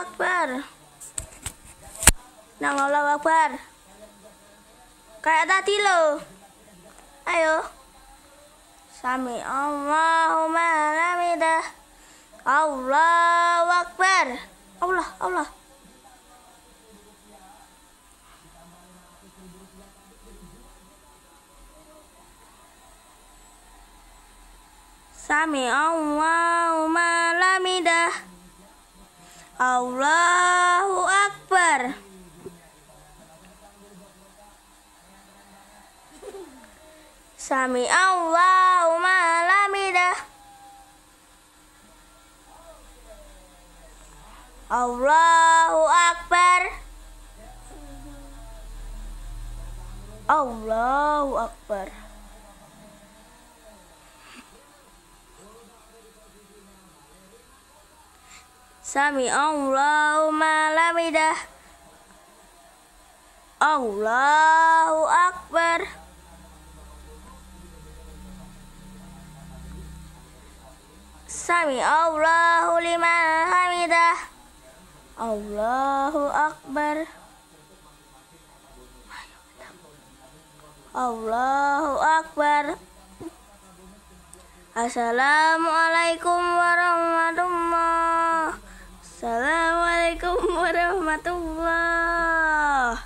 Akbar. Nang Allahu Akbar. Kayak tadi loh. Ayo. Sami Allahumma hamidah. Allahu Akbar. Allah. Sami Allahumma hamidah. Allahu Akbar. Sami Allahumma hamidah. Allahu Akbar. Allahu Akbar. Sami Allahumma hamidah. Allahu Akbar. Sami Allahu liman hamidah. Allahu Akbar. Allahu Akbar. Assalamualaikum warahmatullahi. Assalamualaikum warahmatullahi.